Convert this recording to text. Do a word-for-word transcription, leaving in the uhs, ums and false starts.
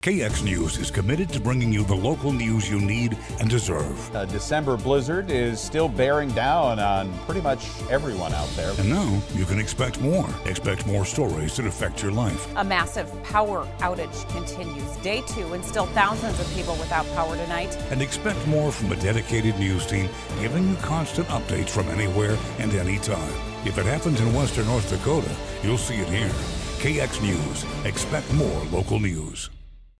K X News is committed to bringing you the local news you need and deserve. A December blizzard is still bearing down on pretty much everyone out there. And now you can expect more. Expect more stories that affect your life. A massive power outage continues. Day two, and still thousands of people without power tonight. And expect more from a dedicated news team giving you constant updates from anywhere and anytime. If it happens in western North Dakota, you'll see it here. K X News. Expect more local news.